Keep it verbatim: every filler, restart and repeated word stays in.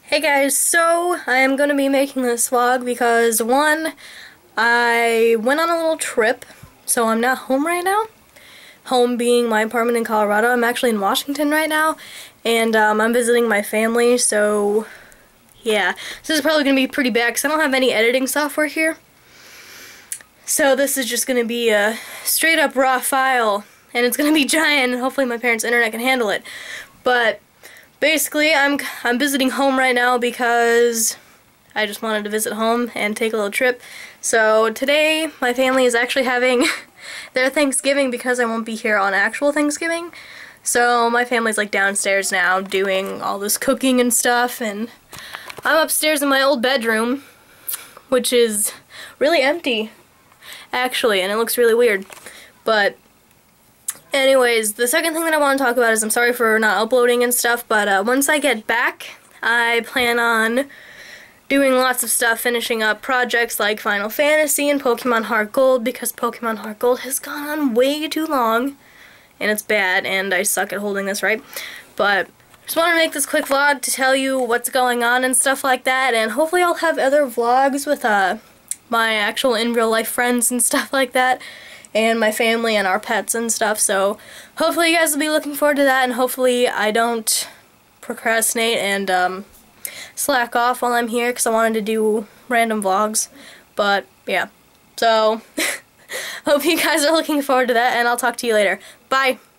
Hey guys, so I am going to be making this vlog because one, I went on a little trip, so I'm not home right now. Home being my apartment in Colorado. I'm actually in Washington right now, and um, I'm visiting my family, so yeah. This is probably going to be pretty bad because I don't have any editing software here. So this is just going to be a straight up raw file, and it's going to be giant, and hopefully my parents' internet can handle it. But basically, I'm I'm visiting home right now because I just wanted to visit home and take a little trip. So today, my family is actually having their Thanksgiving because I won't be here on actual Thanksgiving. So my family's like downstairs now doing all this cooking and stuff, and I'm upstairs in my old bedroom, which is really empty, actually, and it looks really weird. But anyways, the second thing that I want to talk about is I'm sorry for not uploading and stuff, but uh, once I get back, I plan on doing lots of stuff, finishing up projects like Final Fantasy and Pokemon Heart Gold, because Pokemon Heart Gold has gone on way too long, and it's bad, and I suck at holding this right. But just want to make this quick vlog to tell you what's going on and stuff like that, and hopefully I'll have other vlogs with uh, my actual in real life friends and stuff like that, and my family and our pets and stuff. So hopefully you guys will be looking forward to that, and hopefully I don't procrastinate and um, slack off while I'm here, because I wanted to do random vlogs. But yeah, so hope you guys are looking forward to that, and I'll talk to you later. Bye!